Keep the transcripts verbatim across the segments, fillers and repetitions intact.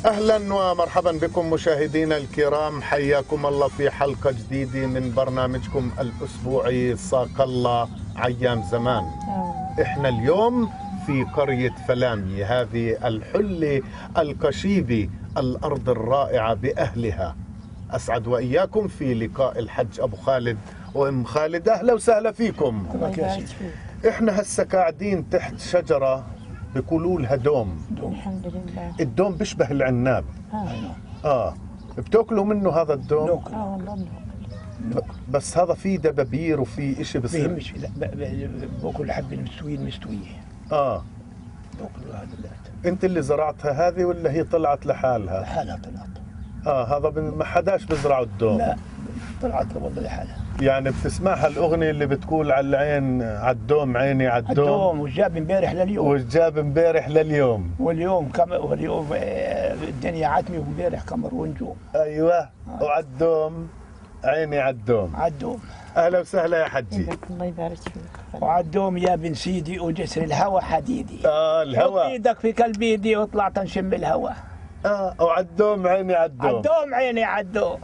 أهلا ومرحبا بكم مشاهدينا الكرام، حياكم الله في حلقة جديدة من برنامجكم الأسبوعي صاق الله عيام زمان. إحنا اليوم في قرية فلامي، هذه الحلة القشيبة، الأرض الرائعة بأهلها. أسعد وإياكم في لقاء الحج أبو خالد وأم خالد. أهلا وسهلا فيكم. إحنا هسه قاعدين تحت شجرة بيقولوا لها دوم. الحمد لله. الدوم بيشبه العناب. اه اه بتاكلوا منه هذا الدوم؟ ناكل. اه والله ب- بس هذا فيه دبابير وفيه اشي بصير. بيهمش، لا ب- ب- باكل حب المستويين مستويه. اه باكل هذا اللات انت اللي زرعتها هذه ولا هي طلعت لحالها؟ لحالها طلعت. اه هذا بن- ما حداش بزرعوا الدوم. لا طلعت والله لحالها. يعني بتسمعها الاغنيه اللي بتقول على العين على الدوم عيني على الدوم، الدوم وجاب امبارح لليوم، وجاب امبارح لليوم. واليوم كم واليوم آه، الدنيا عتمه، وامبارح قمر ونجوم. ايوه وعلى الدوم عيني على الدوم. عالدوم اهلا وسهلا يا حجي. الله يبارك فيك. وعالدوم يا بن سيدي وجسر الهوى حديدي. اه حط الهوا. ايدك في قلب ايدي واطلع تنشم الهوى. اه وعلى الدوم عيني على الدوم. عالدوم عيني عالدوم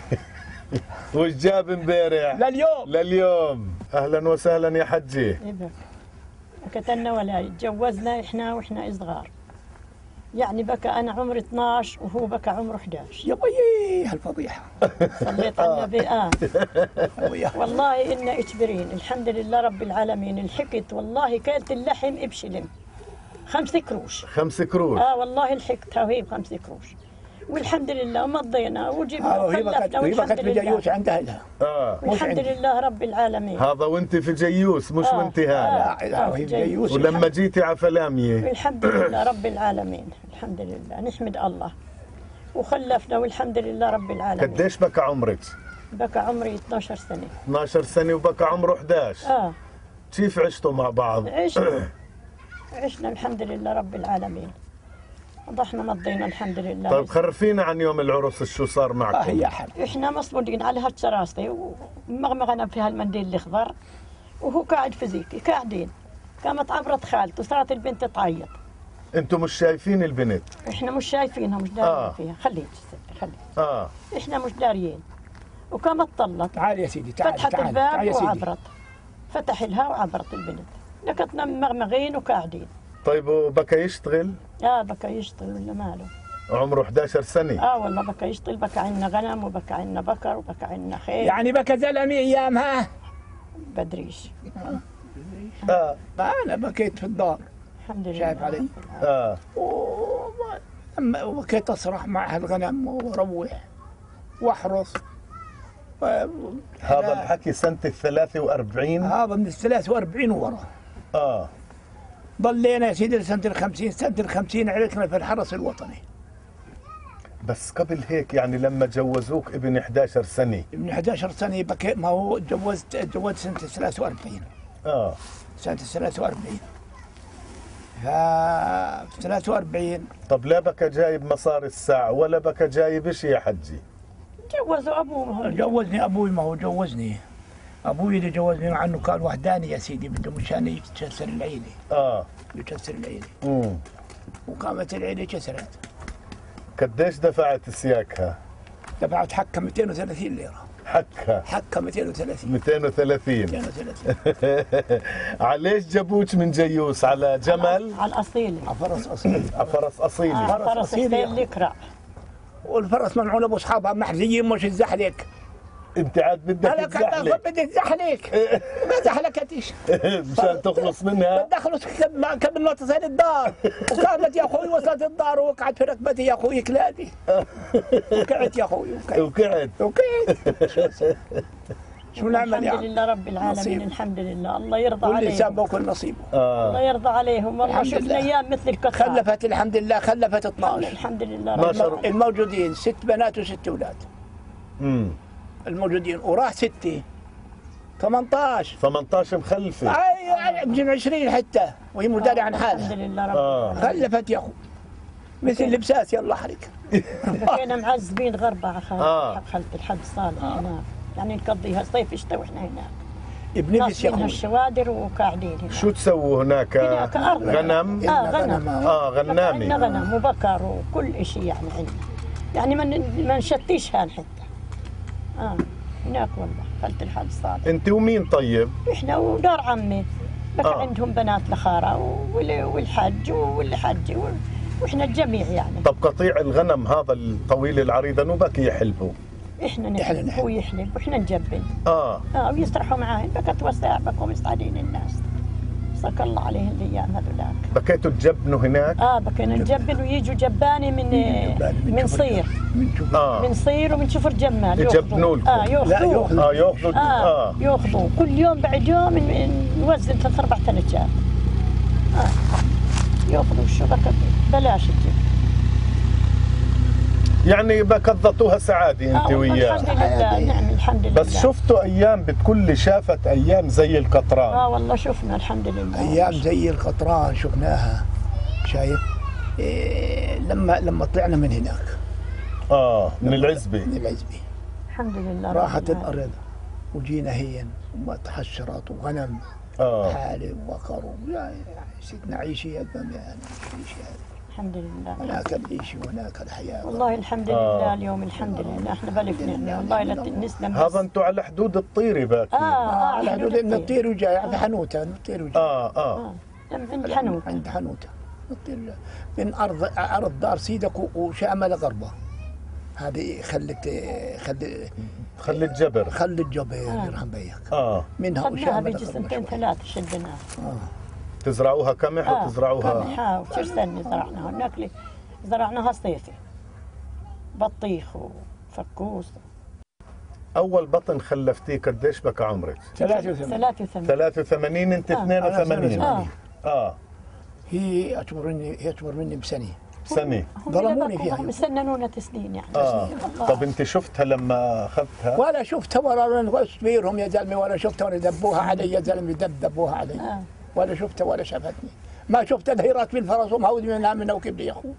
وش جاب امبارح؟ لليوم. لليوم. اهلا وسهلا يا حجي. إيه كتلنا ولا تجوزنا احنا واحنا صغار، يعني بكى انا عمري اثناشر وهو بكى عمره احد عشر. يا ويي هالفضيحه. صليت على النبي. اه ويا والله إنا إجبرين الحمد لله رب العالمين. الحكت والله كانت اللحم ابشلم خمس كروش. خمس كروش. اه والله الحكتها وهي بخمس كروش، والحمد لله ومضينا وجبنا آه، وهي بكت وخلفنا وهي والحمد بكت بجيوش لله. عند اهلها. اه والحمد عندي. لله رب العالمين. هذا وانت في جيوس مش آه، وانت هذا. آه. لا وهي بجيوش. ولما جيتي على فلامية والحمد لله رب العالمين. الحمد لله نحمد الله وخلفنا والحمد لله رب العالمين. قديش بكى عمرك؟ بكى عمري اثناشر سنة. اثناشر سنة وبكى عمره احد عشر. اه كيف عشتوا مع بعض؟ عشنا عشنا الحمد لله رب العالمين. ضحنا مضينا الحمد لله. طيب خرفينا عن يوم العرس شو صار اه معكم؟ يا حبيبي. احنا مصمودين على هالشراستي ومغمغنا في هالمنديل الاخضر، وهو قاعد في زيكي قاعدين. قامت عبرت خالته صارت البنت تعيط. انتم مش شايفين البنت؟ احنا مش شايفينها مش دارين آه. فيها. خليك ستي خليك. اه احنا مش داريين. وقامت طلت تعال يا سيدي تعال فتحت تعال تعال الباب يا سيدي. وعبرت. فتح لها وعبرت البنت. لكتنا مغمغين وقاعدين. طيب وبكى يشتغل؟ اه بكى يشتغل ولا ماله. عمره احد عشر سنة. اه والله بكى يشتغل. بكى عنا غنم وبكى عنا بكر وبكى عنا خيل. يعني بكى زلمه ايامها. بدريش. اه انا بكيت في الدار الحمد لله. شايف علي. اه و- أما وبكيت اسرح مع هالغنم واروح واحرص. و- هذا الحكي سنة الثلاثة وأربعين. هذا من الثلاث وأربعين ورا. اه ضلينا يا سيدي لسنة الخمسين. سنة الخمسين عرفنا في الحرس الوطني. بس قبل هيك يعني لما جوزوك ابن احد عشر سنة. من احد عشر سنة بكيت. ما هو تجوزت تجوزت سنة ثلاث وأربعين. اه سنة ثلاث وأربعين. ها في ثلاث وأربعين طب لا بكى جايب مصاري الساعة ولا بكى جايب اشي يا حجي؟ جوزوا ابوه. جوزني ابوي. ما هو جوزني ابوي اللي جوزني، مع انه كان وحداني يا سيدي، بده مشان يتكسر العيله. اه يكسر العيله. امم وقامت العيله كسرت. قديش دفعت سياكها؟ دفعت حقها مئتين وثلاثين ليره. حكها حقها مئتين وثلاثين. مئتين وثلاثين. مئتين وثلاثين. عليش جابوك من جيوس؟ على جمل؟ على الاصيل. على فرس اصيل. على فرس اصيلي. آه فرس فرس أصيل يا السيل الكرع. والفرس ممنوع ابو اصحابها محزيين مش الزحلق. انت عاد بدك انا كنت تزحلق بدي الزحلق. ما زحلقتش. مشان تخلص منها. بدخلوا قبل ما تصل الدار. وكانت يا اخوي وصلت الدار ووقعت في ركبتي يا اخوي كلادي. وقعت يا اخوي وقعت. وقعد. وقعت. شو نعمل يا الحمد عم؟ لله رب العالمين. نصيب. الحمد لله الله يرضى كل انسان عليهم. باكل نصيبه. الله اه يرضى عليهم والله. الحمد شفنا لله. ايام مثل الكثار. خلفت الحمد لله خلفت اثناشر. الحمد لله ما رب شاء العالمين. الموجودين ست بنات وست اولاد. امم الموجودين وراح ستة ثمانية عشر. ثمانية عشر مخلفة. اي يمكن عشرين حتى وهي مداري عن الحمد حالها. لله رب آه. العالمين. خلفت يا اخو مثل لبساس يلا احرق. كنا معذبين غربة على آه. خالة الحج صالح هناك، يعني نقضيها صيف شتاء واحنا هناك. بنفس ناصبين يا اخوي. هالشوادر وقاعدين هنا. شو تسووا هناك؟ هناك أرض. غنم؟ اه غنم. اه غنامي. عندنا غنم وبكر وكل شيء يعني عندنا. يعني ما ما نشتيش هان حتى. اه هناك والله خلت الحاج صالح. انت ومين طيب؟ احنا ودار عمي بك آه. عندهم بنات لخارة وال- والحج والحج واحنا الجميع يعني. طب قطيع الغنم هذا الطويل العريض انو بك يحلبوا؟ احنا إحنا نحلب نحلب. هو يحلب واحنا نجبن. اه اه ويسرحوا معاه بك توسع بكم يسعدين الناس. سك الله عليهم الايام هذولاك. بكيتوا تجبنوا هناك؟ اه بكينا نجبن ويجوا جباني من من صير من شوف. اه من صير ومن شفر جمال يجبنوا لكم. اه لا ياخذوا ياخذوا. اه ياخذوا اه اه ياخذوا كل يوم بعد يوم ن- نوزن ثلاث اربع تنجات. اه ياخذوا الشبكه بلاش الجبن. يعني بكضتوها سعاده انت آه وياه. الحمد لله نعم الحمد لله. بس شفتوا ايام بتقول لي شافت ايام زي القطران. اه والله شفنا الحمد لله. ايام زي القطران شفناها. شايف؟ إيه لما لما طلعنا من هناك اه من العزبه. من العزبه الحمد لله. راحت رب العالمين. الارض وجينا هين وما تحشرات وغنم اه حالب وبقر يعني سيدنا عيشي يا يعني عيشي الحمد لله. هناك العيش وهناك الحياه. والله الحمد آه. لله اليوم الحمد لله احنا بلف نحن والله لا نسلم. هذا انتم على حدود الطيري باكي. اه اه اه على حدود حدود الطير. نطير وجاي عند حنوته نطير وجاي. اه اه اه عند حنوت. عند حنوته نطير من ارض ارض دار سيدك وشامل غربه. هذه خلت خلت خلي الجبر. خلت جبر آه. يرحم بيك. اه منها خدناها وشامل بيجي غربه سنتين شوي. ثلاث شدناها. آه. تزرعوها قمح اه وتزرعوها قمحة وكثير سنة زرعناها هناك لي- زرعناها صيفي بطيخ وفكوس. اول بطن خلفتيه قديش بك عمرك؟ ثلاثة وثمانين. ثلاثة وثمانين. ثلاثة وثمانين انت آه. اثنين وثمانين. اه اه هي اكبر مني هي اكبر مني بسنه. سنه. هم ظلموني اللي فيها. بقوا مسننونا تسنين يعني. اه الله. طب انت شفتها لما اخذتها؟ ولا شفتها ولا كبيرهم يا زلمه ولا شفتها ولا دبوها علي يا زلمه دب دبوها علي. آه. ولا شفتها ولا شافتني. ما شفت هي راكبه الفرس ومهودي من من وكب لي يا اخو.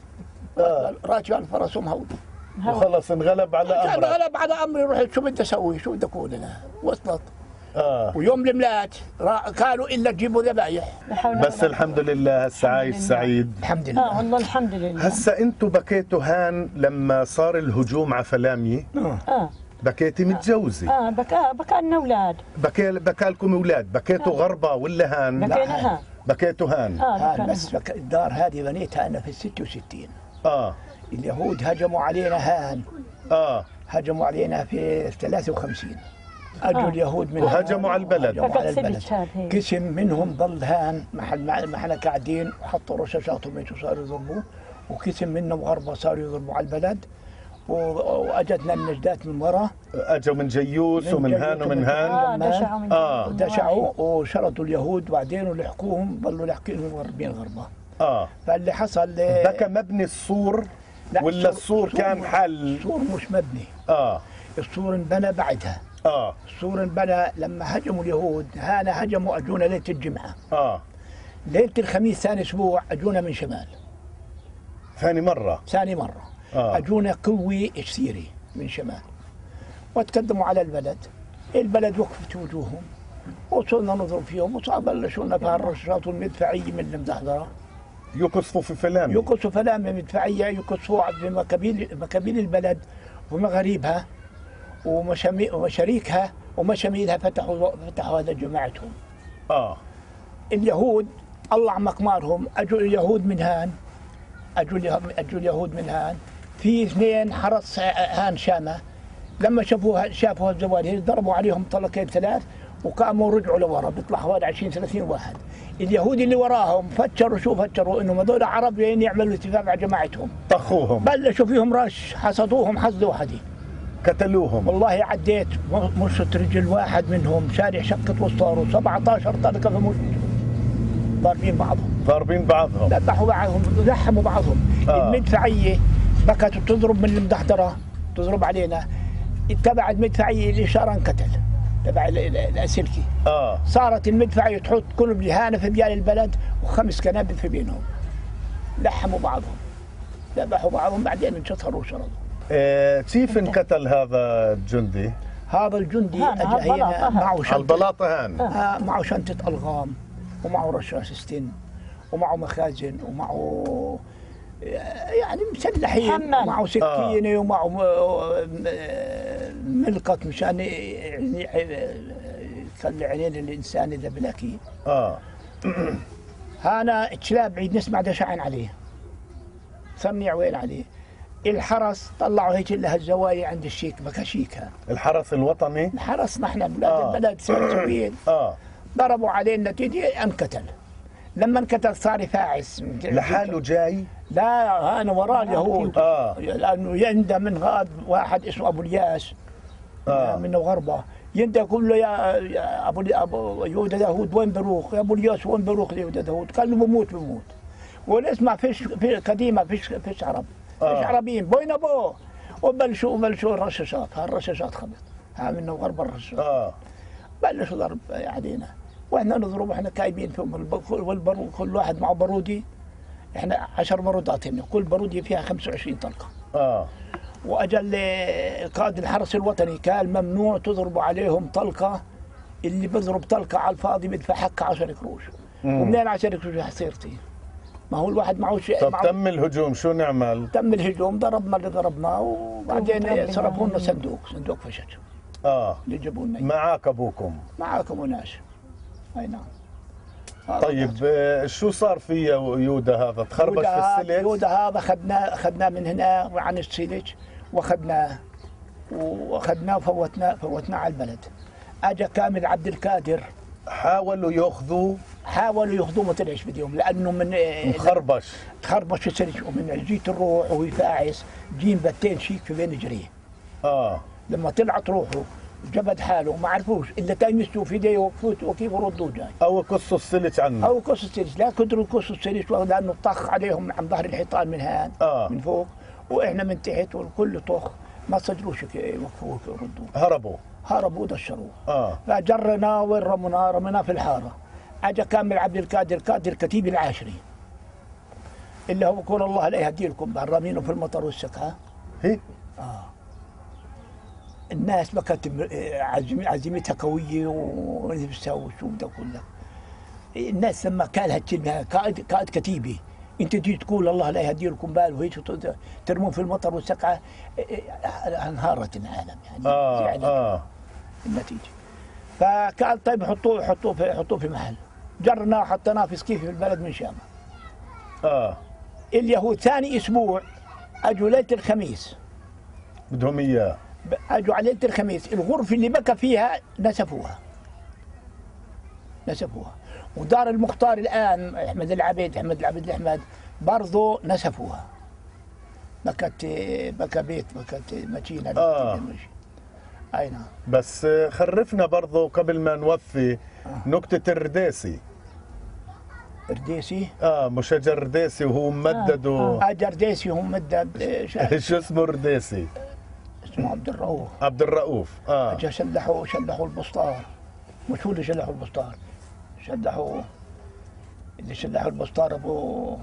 آه. راكبه على الفرس ومهودي. وخلص انغلب على كان امرك. غلب على امري رحت شو بدي اسوي شو بدي اقول انا وصلت. اه ويوم الملات را- كانوا الا تجيبوا ذبايح. لا حول بس ولا الحمد لله هسه عايش لله. سعيد. الحمد اه لله. والله الحمد لله. هسه انتوا بكيتوا هان لما صار الهجوم على فلامي، اه بكيتي متجوزه، اه بكى بكى لنا اولاد. بكي بكالكم اولاد، بكيتوا غربه ولا هان؟ بكينا ها بكيتوا هان. اه هان بكينا بس بك- الدار هذه بنيتها انا في الستة وستين. اه اليهود هجموا علينا هان اه هجموا علينا في ثلاثة وخمسين. اجوا آه. اليهود من وهجموا على البلد. هجموا على فقد البلد. سبت هذا هيك. قسم منهم ضل هان محل ما احنا قاعدين وحطوا رشاشاتهم مشوا صاروا يضربوا، وقسم منهم غربة صاروا يضربوا على البلد، و- واجتنا النجدات من ورا اجوا من جيوس من ومن جيوس هان ومن ومن هان. اه جمال. دشعوا من آه. من دشعوا نواحي. وشردوا اليهود وبعدين ولحقوهم ضلوا لاحقينهم غربين غربة. اه فاللي حصل بكى مبني السور لا، ولا السور كان مش- حل؟ السور مش مبني، اه السور انبنى بعدها. اه السور انبنى لما هجموا اليهود، هانا هجموا اجونا ليله الجمعه، اه ليله الخميس ثاني اسبوع اجونا من شمال، ثاني مره. ثاني مره آه. اجونا قوي كثيره من شمال وتقدموا على البلد. البلد وقفت وجوههم وصلنا نضرب فيهم وبلشوا لنا بها الرشاشات والمدفعيه من المزحزره، يقصفوا في فلامي. يقصوا فلامه مدفعيه، يقصفوا في مكابيل مكابيل البلد ومغاريبها ومشامي- ومشاريكها ومشاميلها، فتحوا فتحوا هذا جماعتهم. اه اليهود الله عم اقمارهم اجوا اليهود من هان، اجوا اليه- اجوا اليهود من هان، في اثنين حرس هان شامه لما شافوها شافوا الزوال ضربوا عليهم طلقين ثلاث وقاموا رجعوا لورا، بيطلع حوالي عشرين ثلاثين واحد. اليهود اللي وراهم فتشروا شو فتشروا انهم هذول عرب جايين يعملوا اتفاق مع جماعتهم، طخوهم بلشوا فيهم رش، حصدوهم حصد وحدي. قتلوهم. والله عديت مرشط رجل واحد منهم شارع شقة وسطاره سبعة عشر طلقة في مش ضاربين بعضهم، ضاربين بعضهم. ذبحوا بعضهم لحموا بعضهم. آه. المدفعية بكت تضرب من المدحضرة تضرب علينا، تبع المدفعية الإشارة انقتل تبع ال- ال- الأسلكي. اه صارت المدفعية تحط كل لهانة في بيال البلد وخمس قنابل في بينهم، لحموا بعضهم ذبحوا بعضهم بعدين انشطروا وشردوا. آه، كيف انقتل هذا الجندي؟ هذا الجندي هان، اجى هالبلاطة هنا هان. معه على شنطه البلاطه هان. آه، معه شنطه الغام، ومعه رشاش ستين، ومعه مخازن، ومعه يعني مسلحين، حمل. ومعه سكينه، ومعه م- ملقط مشان يعني يخلي عينين الانسان اذا بلاكي. اه هانا كلاب عيد نسمع دشعن عليه، سمي عويل عليه. الحرس طلعوا هيك لها الزوايا عند الشيك بكشيكها. الحرس الوطني. الحرس نحن بلاد آه. البلد سويل اه ضربوا عليه النتيجه انقتل. لما انقتل صار فاعس لحاله جاي. لا انا وراه اليهود. اه لانه يندى من غاد واحد اسمه ابو الياس آه. من الغربه، يندى يقول له يا يا ابو ابو يهودا داوود وين بروح؟ يا ابو الياس وين بروح يهودا داوود؟ قال له بموت بموت. ونسمع فيش في قديمه فيش فيش عرب آه. فيش عربيين بوين ابوه. وبلشوا وبلشوا الرشاشات، هالرشاشات خبط ها من الغرب الرشاشات. اه بلشوا ضرب علينا واحنا نضرب واحنا كايبين فيهم الب- والبرو كل واحد معه بارودي. احنا عشر بارودات هنا، كل بارودي فيها خمسة وعشرين طلقه. اه واجل قائد الحرس الوطني قال ممنوع تضربوا عليهم طلقه، اللي بيضرب طلقه على الفاضي بدفع حق عشرة قروش. ومنين عشرة قروش حصيرتي؟ ما هو الواحد معه شيء. طب معه تم الهجوم شو نعمل؟ تم الهجوم، ضربنا اللي ضربناه، وبعدين وضربنا. صرفوا لنا صندوق صندوق فشل اه اللي جابوا لنا إياه. معك ابوكم. معاكم وناس. اي نعم. هذا طيب آه، شو صار فيه يا يودا هذا؟ تخربش يودا في هذا- السلك؟ يودا هذا اخذناه اخذناه من هنا عن السلك، واخذناه واخذناه وفوتناه فوتناه على البلد. اجى كامل عبد القادر، حاولوا ياخذوا حاولوا ياخذوه ما طلعش بديهم لانه من مخربش. تخربش في السلك، ومن جيت الروح وهو فاعس جيم بتين شيك في بين جريه. اه لما طلعت روحه جبد حاله وما عرفوش الا تيمسوا في ايديه وقفوت وكيف ردوا جاي. او قصوا السلك عنه. او قص السلك، لا قدروا يقصوا السلك لانه طخ عليهم عن ظهر الحيطان من هان آه. من فوق، واحنا من تحت والكل طخ، ما صدروش يوقفوه يردوا. هربوا. هربوا دشروه. اه فجرناه وين رمناه؟ رميناه في الحاره. اجى كامل عبد القادر قادر كتيب العاشري، اللي هو يقول الله لا يهدي لكم رامينه في المطر والسكه. هي الناس ما كانت عزم- عزيمتها قويه ولبسها وشو بدك اقول لك. الناس لما قال هالكلمه قائد قائد كتيبه، انت تجي تقول الله لا يهدي لكم بال وهيك ترمون في المطر والسقعه، انهارت العالم يعني. اه يعني اه النتيجه. فقال طيب حطوه حطوه في حطوه في محل. جرناه حطيناه في سقيف في البلد من شام. اه اليهود ثاني اسبوع اجوا ليله الخميس، بدهم اياه. اجوا على ليله الخميس، الغرفه اللي بكى فيها نسفوها نسفوها ودار المختار الان احمد العبيد احمد العبيد الاحمد برضه نسفوها. بكت بكى بيت بكت ماكينه. آه. اي نعم. بس آه، خرفنا برضه قبل ما نوفي نكتة الرديسي. رديسي اه مشجر رديسي وهو ممدد و... اجر ديسي هم مدد شو اسمه رديسي؟ اسمه عبد الرؤوف. عبد الرؤوف. اه اجا شلحوا شلحوا البسطار. مش هو اللي شلحوا البسطار، شلحوا اللي شلحوا البسطار ابو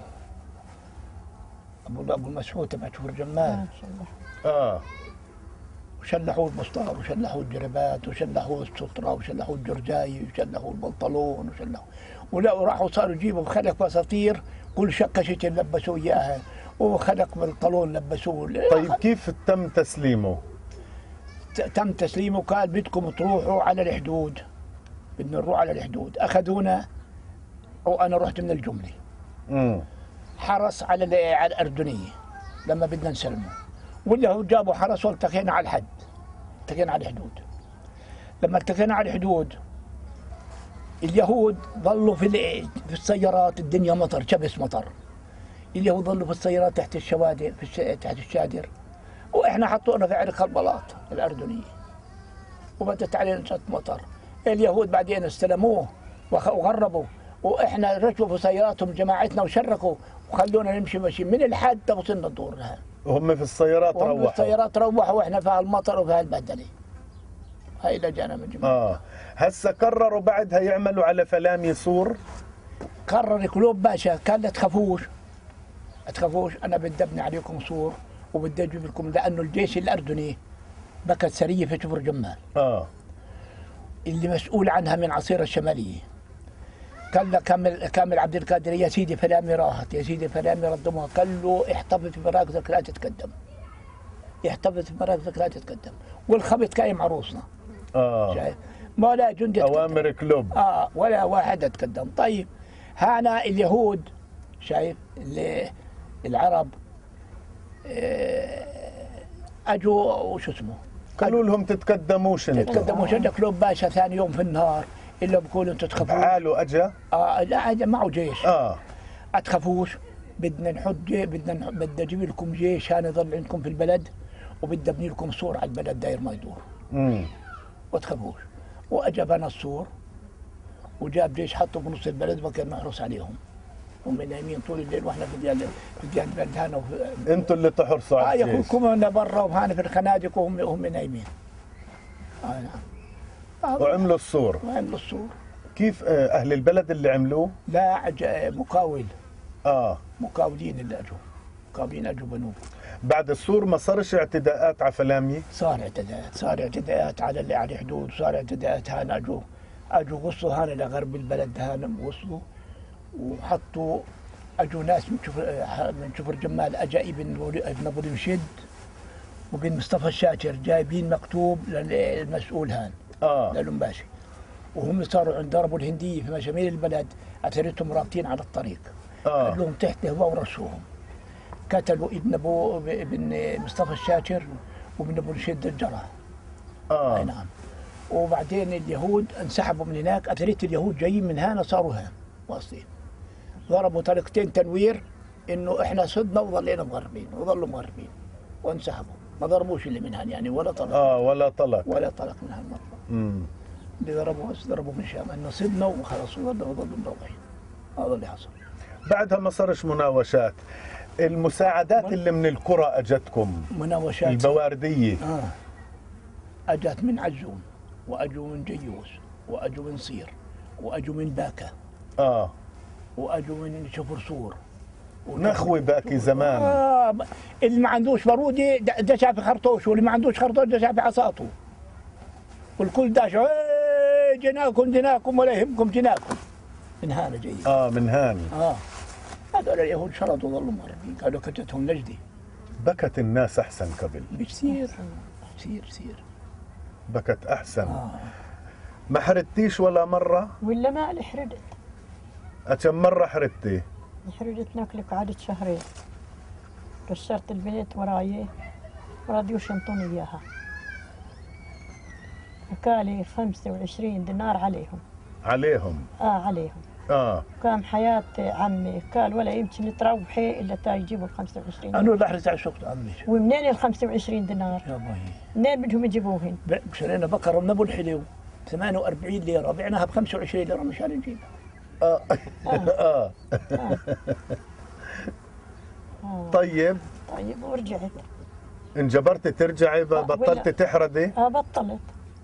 ابو ابو المسعود تبع شهور جمال. اه وشلحوا البسطار وشلحوا الجربات وشلحوا السترة وشلحوا الجرجاي وشلحوا البنطلون وشلحوا ولا وراحوا صاروا يجيبوا خلق بساطير كل شقة لبسوا اياها وخلق بنطلون لبسوه. طيب كيف تم تسليمه؟ ت- تم تسليمه. قال بدكم تروحوا على الحدود، بدنا نروح على الحدود. اخذونا وانا رحت من الجمله. امم حرس على ال- على الاردنيه لما بدنا نسلمه، ولا هو جابوا حرس والتقينا على الحد، التقينا على الحدود. لما التقينا على الحدود اليهود ظلوا في ال- في السيارات، الدنيا مطر شبس مطر. اليهود ظلوا في السيارات تحت الشوادر في الش... تحت الشادر، واحنا حطونا في عرق البلاط الاردنيه وبدت علينا شط مطر. اليهود بعدين استلموه وخ- وغربوا، واحنا ركبوا في سياراتهم جماعتنا وشركوا وخلونا نمشي ماشي من الحد وصلنا الدور لها. وهم في السيارات وهم روحوا. السيارات روحوا واحنا في هالمطر وفي هالبهدله. هاي اللي جانا من جماعة. اه هسه قرروا بعدها يعملوا على فلامي سور. قرر كلوب باشا قال لا تخافوش تخافوش، انا بدي ابني عليكم سور وبدي اجيب لكم، لانه الجيش الاردني بكت سريه في كفر جمال اه اللي مسؤول عنها من عصير الشماليه. قال له كامل كامل عبد القادر يا سيدي فلامي راحت، يا سيدي فلامي ردموها. قال له احتفظ في مراكزك لا تتقدم، احتفظ في مراكزك لا تتقدم. والخبط قايم عروسنا. اه شايف؟ ما لا جندي اوامر كلوب. اه ولا واحد اتقدم. طيب هانا اليهود شايف اللي العرب آه اجوا وشو اسمه قالوا لهم تتقدموش انتم. تتقدموش. عندك كلوب باشا ثاني يوم في النهار الا بقولوا انتم تخافوش. تعالوا اجا اه لا اجى معه جيش. اه اتخافوش، بدنا نحط جي بدنا نح- بدي اجيب لكم جيش هان يضل عندكم في البلد، وبدي ابني لكم سور على البلد داير ما يدور. امم وتخافوش. واجى بنى السور وجاب جيش حطه بنص البلد وكان محروس عليهم. هم نايمين طول الليل واحنا في ديال في ديال البلد هنا وفي- انتم اللي تحرصوا اه على الجيش. يكونوا برا وهنا في الخنادق وهم هم نايمين. اه نعم. آه وعملوا السور. وعملوا السور. كيف آه، اهل البلد اللي عملوه؟ لا عج... مقاول اه مقاولين اللي اجوا مقاولين اجوا بنوه. بعد السور ما صارش اعتداءات على فلامي؟ صار اعتداءات صار اعتداءات على اللي على الحدود، صار اعتداءات هان اجوا اجوا وصلوا هان لغرب البلد هان وصلوا وحطوا اجوا ناس من كفر من كفر جمال. اجا ابن ابن ابو المشد وبن مصطفى الشاكر جايبين مكتوب للمسؤول هان اه للمباشي، وهم صاروا عند ضربوا الهنديه في مشامير البلد اثرتهم رابطين على الطريق. اه قال لهم تحت هو ورشوهم. قتلوا ابن ابو ابن مصطفى الشاكر وابن ابو المشد الجرح. اي اه نعم. وبعدين اليهود انسحبوا من هناك. اثريت اليهود جايين من هنا صاروا هان واصلين. ضربوا طلقتين تنوير انه احنا صدنا وظلينا مغربين وظلوا مغربين وانسحبوا. ما ضربوش اللي من هان يعني ولا طلق اه ولا طلق. ولا طلق من هالمرة. امم اللي ضربوا بس ضربوا من الشام انه صدنا وخلاص وظلوا وظلوا مروحين. هذا اللي حصل. بعدها ما صارش مناوشات. المساعدات اللي من القرى اجتكم مناوشات البوارديه اه اجت من عزوم واجوا من جيوس واجوا من صير واجوا من باكا اه واجوا من شفر سور نخوي باكي زمان. آه اللي ما عندوش بارودي د- دشع في خرطوش، واللي ما عندوش خرطوش دشع في عصاته. والكل داشع ايه جناكم جناكم ولا يهمكم جناكم. من هنا جاي. اه من هان. اه هذول اليهود شرطوا ظلوا مغربين قالوا كتتهم نجدي. بكت الناس احسن قبل. بتصير سير سير. بكت احسن. آه. ما حردتيش ولا مره؟ ولا ما حردت كم مره حردتي؟ حردت ناكلك قعدت شهرين. كسرت البيت وراي ورضيوا يشنطوني اياها. وكالي خمسة وعشرين دينار عليهم. عليهم. اه عليهم. اه كان حياة عمي قال ولا يمكن تروحي الا تا يجيبوا ال خمسة وعشرين انا اللي احرز على السوق عمي. ومنين ال خمسة وعشرين دينار؟ يا باي. منين بدهم يجيبوهن؟ ب- شرينا بقرة من ابو الحلو ثمانية وأربعين ليرة، بعناها ب خمسة وعشرين ليرة مشان نجيبها. اه اه آه. طيب طيب ورجعت. انجبرتي ترجعي ب- آه، بطلتي ولا- تحردي؟ اه بطلت.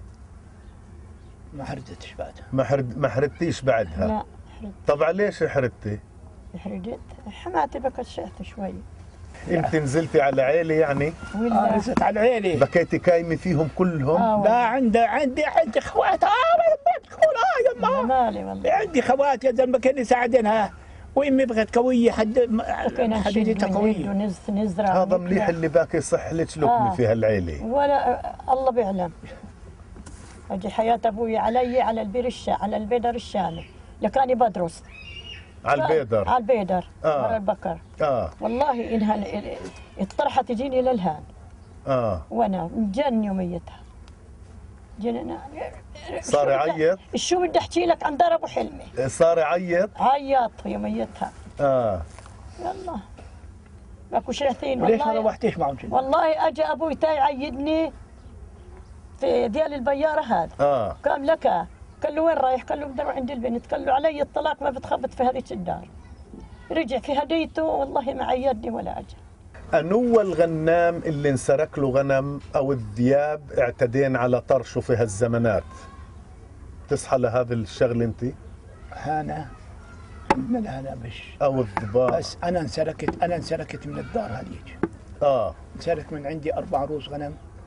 ما حردتش بعدها. ما حرد ما حردتيش بعدها؟ لا حردت. طبعا ليش حردتي؟ حردت حماتي بكت شعت شوي. انت نزلتي على عيلة يعني؟ اه ولا نزلت على عيلي. بكيتي كايمة فيهم كلهم؟ آه. لا عندي عندي عندي خوات. اه ما تقول اه أنا يما. مالي والله. عندي خوات يا زلمه كانوا يساعدنها، وامي بغت قويه حد كنا حديدتها نشد قويه. ونز نزرع هذا مليح ونطلع. اللي باكي صح لك لقمة آه. في هالعيلة. ولا آه، الله بيعلم. اجي حياة ابوي علي على البير الشا على البيدر الشامي لكاني بدرس. على البيدر. على البيدر آه. ورا البكر. اه والله انها ال- ال- الطرحه تجيني للهان اه وانا مجن يوميتها. جن صار يعيط؟ شو بدي احكي لك عن دار ابو حلمي. صار يعيط؟ عيط يوميتها. اه يلا ماكو شيئتين وليش ما والله. روحتيش معهم كذا؟ والله اجى ابوي تاي يعيدني في ديال البياره هذا. اه قام لك قال له وين رايح؟ قال له بدي اروح عند البنت. قال له علي الطلاق ما بتخبط في هذيك الدار. رجع في هديته والله ما عيدني ولا اجى. أنو الغنام اللي انسرق له غنم أو الذياب اعتدين على طرشه في هالزمانات؟ تصحى لهذا الشغل أنت؟ هانا عندنا هانا بش. أو الضباع؟ بس انا انسلكت انا انسلكت من الدار هذيك. آه انسلك من عندي اربع روس غنم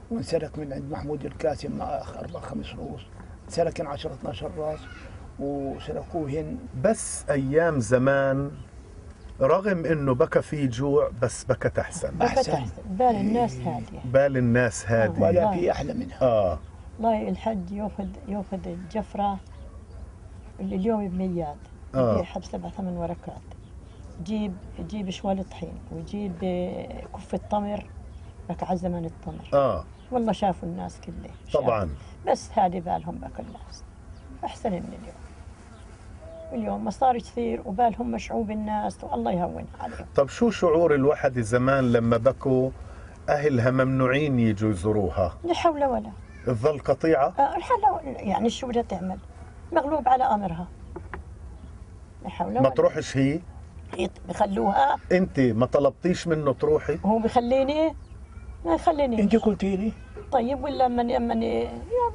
وانسلك من عند محمود الكاسم أربع خمس رؤوس، سلكن عشرة اثناشر راس وسلكوهن. بس أيام زمان رغم إنه بكى في جوع بس بكت أحسن. بكت أحسن، بال الناس هادية، بال الناس هادية، ولا في أحلى منها. آه والله الحج ياخذ ياخذ الجفرة اللي اليوم بميات، آه. يبيعها بسبع ثمان ورقات، يجيب يجيب شوال طحين ويجيب كفة تمر، لك على زمن التمر. آه والله شافوا الناس كله طبعا. بس هادي بالهم بك الناس أحسن من اليوم. اليوم مصاري كثير وبالهم مشعوب الناس، والله يهونها عليهم. طب شو شعور الوحدة زمان لما بكوا أهلها ممنوعين يجوا يزوروها؟ لا حول ولا تظل قطيعة؟ آه الحل يعني شو بدها تعمل؟ مغلوب على أمرها. لا حول ولا ما تروحش هي؟ هي بخلوها. أنت ما طلبتيش منه تروحي؟ هو بخليني؟ ما يخليني. أنت قلتي لي طيب ولا من من يلا.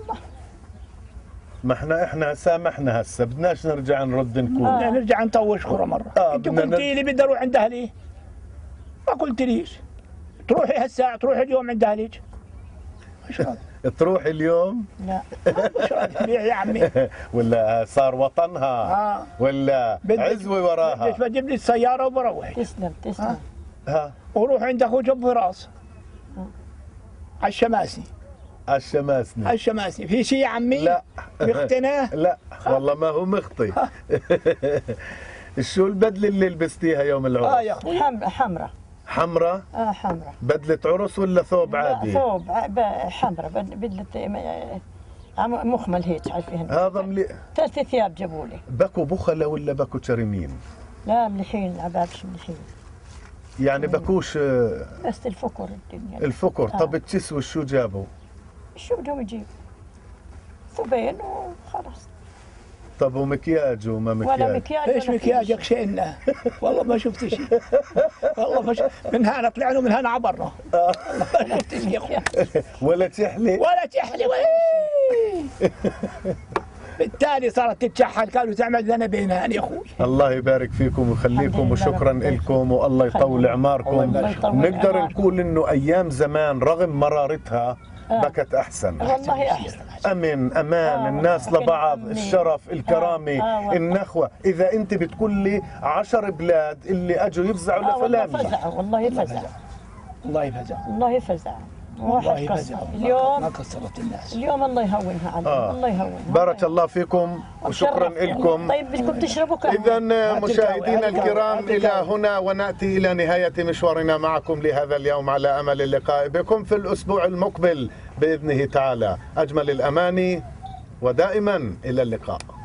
ما احنا احنا سامحنا هسه، بدناش نرجع نرد نكون. بدنا نرجع نطوش كرة مرة. آه أنت بدنا قلتي لي بدي أروح عند أهلي، ما قلت ليش تروحي هالساعة، تروحي اليوم عند أهلك. ايش هذا؟ تروحي اليوم؟ لا ايش هذا يا عمي؟ ولا صار وطنها؟ آه. ولا بدك- عزوة وراها؟ بدك بجيب لي السيارة وبروح تسلم تسلم. آه. ها وروح عند أخوك أبو فراس على الشماسي. على الشماسني. على الشماسي في شيء يا عمي؟ لا مختناه؟ لا والله ما هو مخطي. شو البدلة اللي لبستيها يوم العرس؟ اه يا اخوي حمرة حمرة حمرة؟ اه حمرة. بدلة عرس ولا ثوب لا، عادي؟ ثوب ع- ب- حمرة بد- بدلة آه، عم- مخمل هيك عارفين. هذا ملي... ثلاث ثياب جابوا لي. بكوا بخلة ولا بكوا تشرمين؟ لا ملحين عبابش ملحين، يعني بكوش آه، بس الفكر الدنيا. الفكر. آه. طب التسوة شو جابوا؟ شو بدهم يجيب؟ ثوبين وخلاص. طب ومكياج وما ولا مكياج؟ مكياج ايش ولا مكياجك شئنا؟ والله ما شفت شيء، والله ما شفت. من هنا طلعنا ومن هنا عبرنا، ما شفت شيء يا اخوي، ولا تحلي؟ ولا تحلي ولا شيء. بالتالي صارت تتشحن، كانوا تعمل لنا بينان يا اخوي. الله يبارك فيكم ويخليكم الحمد لله وشكرا رب العالمين. لكم والله يطول اعماركم. الله يطول نقدر أعماركم. نقول انه ايام زمان رغم مرارتها آه. بكت احسن. والله احسن. امن امان آه، الناس والله لبعض، أمين. الشرف الكرامه آه، آه، والله. النخوه. اذا انت بتقول لي عشر بلاد اللي اجوا يفزعوا اه والله لفلان، فزعوا، والله فزعوا، الله يفزع، والله فزعوا. الله واحد يفزع. قصر ما اليوم. قصرت الناس. اليوم الله يهونها عليهم. آه. الله يهونها. بارك الله فيكم وشكرا لكم. طيب بدكم تشربوا قهوة؟ إذا هات مشاهدينا القهوة، الكرام هات إلى القهوة. هنا ونأتي إلى نهاية مشوارنا معكم لهذا اليوم، على أمل اللقاء بكم في الأسبوع المقبل بإذنه تعالى. أجمل الأماني ودائما إلى اللقاء.